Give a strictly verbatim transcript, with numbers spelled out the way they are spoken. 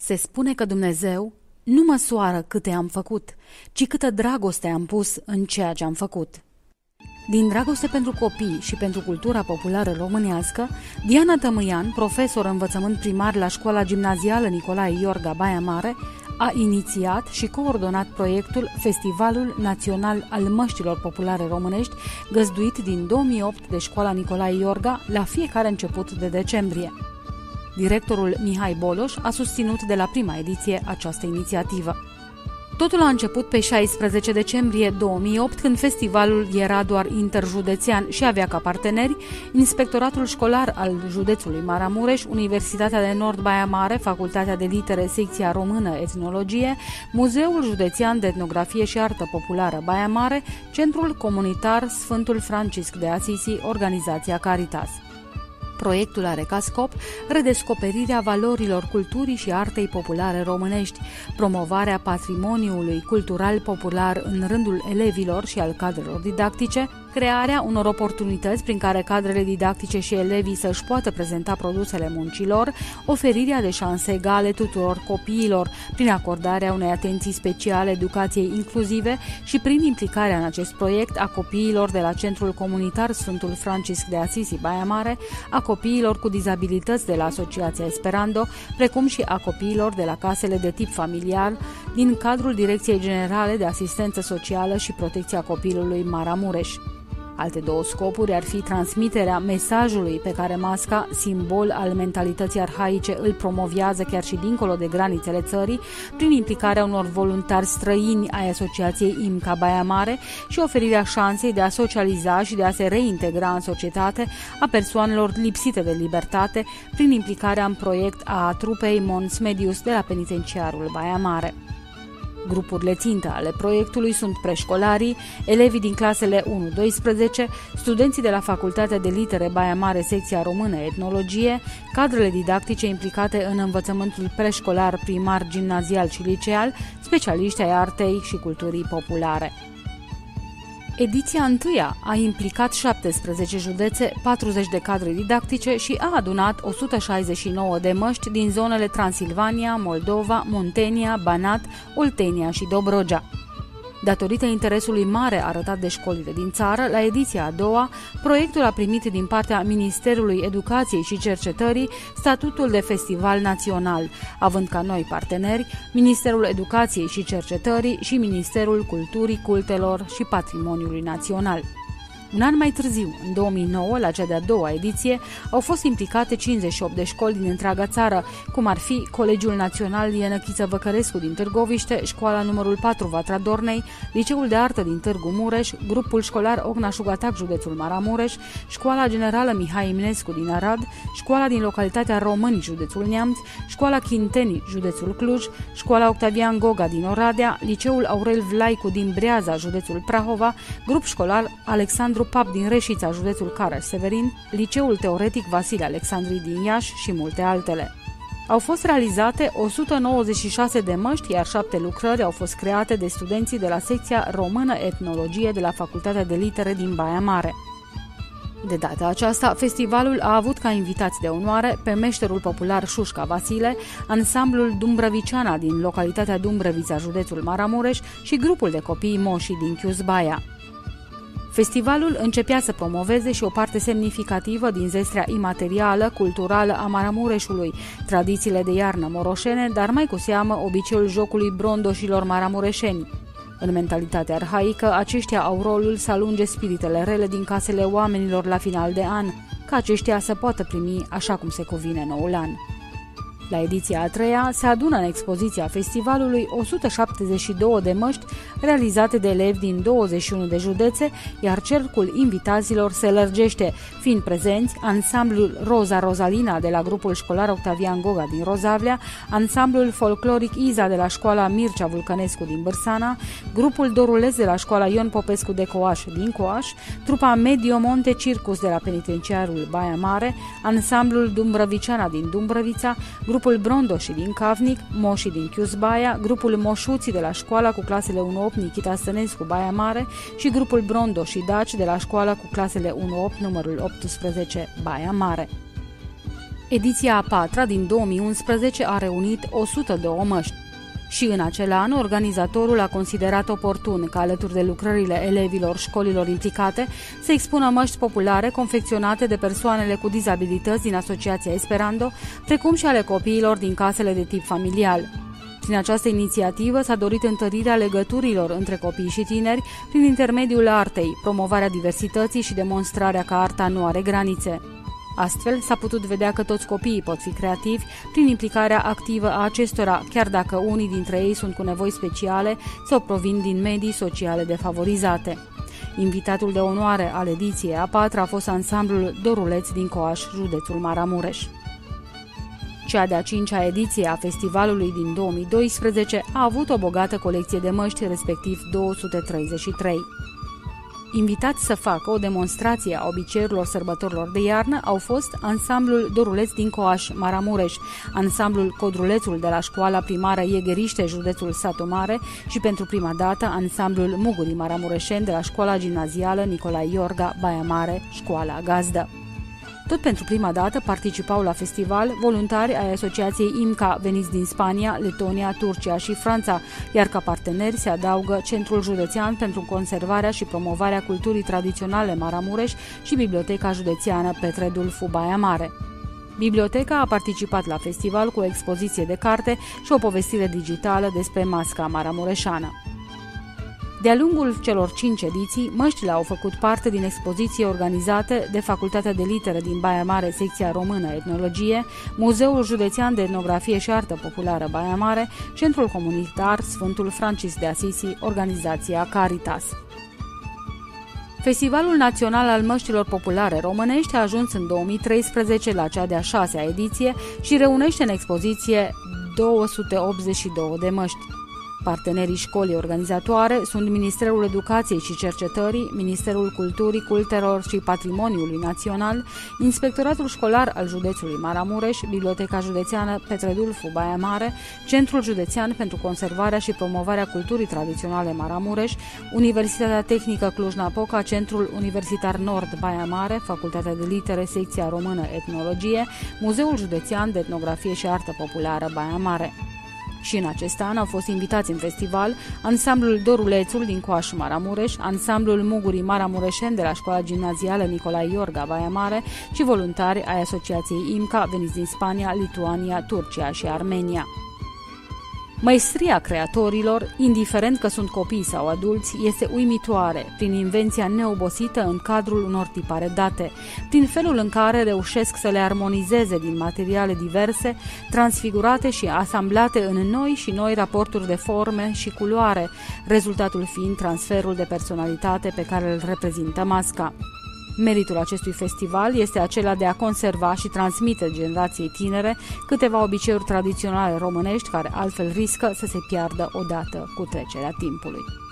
Se spune că Dumnezeu nu măsoară câte am făcut, ci câtă dragoste am pus în ceea ce am făcut. Din dragoste pentru copii și pentru cultura populară românească, Diana Tămâian, profesor învățământ primar la Școala Gimnazială Nicolae Iorga Baia Mare, a inițiat și coordonat proiectul Festivalul Național al Măștilor Populare Românești, găzduit din două mii opt de Școala Nicolae Iorga la fiecare început de decembrie. Directorul Mihai Boloș a susținut de la prima ediție această inițiativă. Totul a început pe șaisprezece decembrie două mii opt, când festivalul era doar interjudețean și avea ca parteneri Inspectoratul Școlar al Județului Maramureș, Universitatea de Nord Baia Mare, Facultatea de Litere, Secția Română Etnologie, Muzeul Județean de Etnografie și Artă Populară Baia Mare, Centrul Comunitar Sfântul Francisc de Asisi, Organizația Caritas. Proiectul are ca scop redescoperirea valorilor culturii și artei populare românești, promovarea patrimoniului cultural popular în rândul elevilor și al cadrelor didactice, crearea unor oportunități prin care cadrele didactice și elevii să-și poată prezenta produsele muncilor, oferirea de șanse egale tuturor copiilor, prin acordarea unei atenții speciale educației inclusive și prin implicarea în acest proiect a copiilor de la Centrul Comunitar Sfântul Francisc de Asisi Baia Mare, a copiilor cu dizabilități de la Asociația Esperando, precum și a copiilor de la casele de tip familiar din cadrul Direcției Generale de Asistență Socială și Protecția Copilului Maramureș. Alte două scopuri ar fi transmiterea mesajului pe care masca, simbol al mentalității arhaice, îl promovează chiar și dincolo de granițele țării, prin implicarea unor voluntari străini ai Asociației IMCA Baia Mare și oferirea șansei de a socializa și de a se reintegra în societate a persoanelor lipsite de libertate, prin implicarea în proiect a trupei Mons Medius de la penitenciarul Baia Mare. Grupurile țintă ale proiectului sunt preșcolarii, elevii din clasele unu doisprezece, studenții de la Facultatea de Litere Baia Mare, Secția Română Etnologie, cadrele didactice implicate în învățământul preșcolar, primar, gimnazial și liceal, specialiști ai artei și culturii populare. Ediția întâia a implicat șaptesprezece județe, patruzeci de cadre didactice și a adunat o sută șaizeci și nouă de măști din zonele Transilvania, Moldova, Muntenia, Banat, Oltenia și Dobrogea. Datorită interesului mare arătat de școlile din țară, la ediția a doua, proiectul a primit din partea Ministerului Educației și Cercetării statutul de festival național, având ca noi parteneri Ministerul Educației și Cercetării și Ministerul Culturii, Cultelor și Patrimoniului Național. Un an mai târziu, în două mii nouă, la cea de-a doua ediție, au fost implicate cincizeci și opt de școli din întreaga țară, cum ar fi Colegiul Național Ienăchiță Văcărescu din Târgoviște, Școala numărul patru Vatra Dornei, Liceul de Artă din Târgu Mureș, Grupul Școlar Ocna-Șugatac, județul Maramureș, Școala Generală Mihai Eminescu din Arad, Școala din localitatea Români, județul Neamț, Școala Chinteni, județul Cluj, Școala Octavian Goga din Oradea, Liceul Aurel Vlaicu din Breaza, județul Prahova, Grup Școlar Alexandru Pap din Reșița, județul Caraș-Severin, Liceul Teoretic Vasile Alexandrii din Iași și multe altele. Au fost realizate o sută nouăzeci și șase de măști, iar șapte lucrări au fost create de studenții de la Secția Română Etnologie de la Facultatea de Litere din Baia Mare. De data aceasta, festivalul a avut ca invitați de onoare pe meșterul popular Șușca Vasile, ansamblul Dumbrăviciana din localitatea Dumbrăvița, județul Maramureș și grupul de copii Moșii din Chiuzbaia. Festivalul începea să promoveze și o parte semnificativă din zestrea imaterială, culturală a Maramureșului, tradițiile de iarnă moroșene, dar mai cu seamă obiceiul jocului brondoșilor maramureșeni. În mentalitatea arhaică, aceștia au rolul să alunge spiritele rele din casele oamenilor la final de an, ca aceștia să poată primi așa cum se cuvine noul an. La ediția a treia se adună în expoziția festivalului o sută șaptezeci și două de măști realizate de elevi din douăzeci și unu de județe, iar cercul invitaților se lărgește, fiind prezenți ansamblul Roza Rozalina de la grupul școlar Octavian Goga din Rozavlea, ansamblul folcloric Iza de la școala Mircea Vulcănescu din Bârsana, grupul Dorulez de la școala Ion Popescu de Coaș din Coaș, trupa Medio Monte Circus de la penitenciarul Baia Mare, ansamblul Dumbrăviciana din Dumbrăvița, grupul Brondoși din Cavnic, Moșii din Chiuzbaia, grupul Moșuții de la școala cu clasele unu opt Nichita Stănescu Baia Mare și grupul Brondoși Daci de la școala cu clasele unu opt numărul optsprezece Baia Mare. Ediția a patra din două mii unsprezece a reunit o sută două măști. Și în acel an, organizatorul a considerat oportun ca alături de lucrările elevilor școlilor implicate să expună măști populare confecționate de persoanele cu dizabilități din Asociația Esperando, precum și ale copiilor din casele de tip familial. Prin această inițiativă s-a dorit întărirea legăturilor între copii și tineri prin intermediul artei, promovarea diversității și demonstrarea că arta nu are granițe. Astfel, s-a putut vedea că toți copiii pot fi creativi prin implicarea activă a acestora, chiar dacă unii dintre ei sunt cu nevoi speciale sau provin din medii sociale defavorizate. Invitatul de onoare al ediției a patra a fost ansamblul Doruleț din Coaș, județul Maramureș. Cea de-a cincea ediție a festivalului din două mii doisprezece a avut o bogată colecție de măști, respectiv două sute treizeci și trei. Invitați să facă o demonstrație a obiceiurilor sărbătorilor de iarnă au fost ansamblul Doruleț din Coaș, Maramureș, ansamblul Codrulețul de la școala primară Iegheriște, județul Satu Mare și pentru prima dată ansamblul Mugurii Maramureșeni de la școala gimnazială Nicolae Iorga, Baia Mare, școala gazdă. Tot pentru prima dată participau la festival voluntari ai Asociației IMCA veniți din Spania, Letonia, Turcia și Franța, iar ca parteneri se adaugă Centrul Județean pentru Conservarea și Promovarea Culturii Tradiționale Maramureș și Biblioteca Județeană Petre Dulfu Baia Mare. Biblioteca a participat la festival cu o expoziție de carte și o povestire digitală despre masca maramureșană. De-a lungul celor cinci ediții, măștile au făcut parte din expoziții organizate de Facultatea de Litere din Baia Mare, secția română etnologie, Muzeul Județean de Etnografie și Artă Populară Baia Mare, Centrul Comunitar Sfântul Francis de Asisi, organizația Caritas. Festivalul Național al Măștilor Populare Românești a ajuns în două mii treisprezece la cea de-a șasea ediție și reunește în expoziție două sute optzeci și două de măști. Partenerii școlii organizatoare sunt Ministerul Educației și Cercetării, Ministerul Culturii, Cultelor și Patrimoniului Național, Inspectoratul Școlar al Județului Maramureș, Biblioteca Județeană Petre Dulfu Baia Mare, Centrul Județean pentru Conservarea și Promovarea Culturii Tradiționale Maramureș, Universitatea Tehnică Cluj-Napoca, Centrul Universitar Nord Baia Mare, Facultatea de Litere, secția română etnologie, Muzeul Județean de Etnografie și Artă Populară Baia Mare. Și în acest an au fost invitați în festival ansamblul Dorulețul din Coaș, Maramureș, ansamblul Mugurii Maramureșeni de la școala gimnazială Nicolae Iorga Baia Mare și voluntari ai Asociației IMCA veniți din Spania, Lituania, Turcia și Armenia. Măestria creatorilor, indiferent că sunt copii sau adulți, este uimitoare prin invenția neobosită în cadrul unor tipare date, prin felul în care reușesc să le armonizeze din materiale diverse, transfigurate și asamblate în noi și noi raporturi de forme și culoare, rezultatul fiind transferul de personalitate pe care îl reprezintă masca. Meritul acestui festival este acela de a conserva și transmite generației tinere câteva obiceiuri tradiționale românești care altfel riscă să se piardă odată cu trecerea timpului.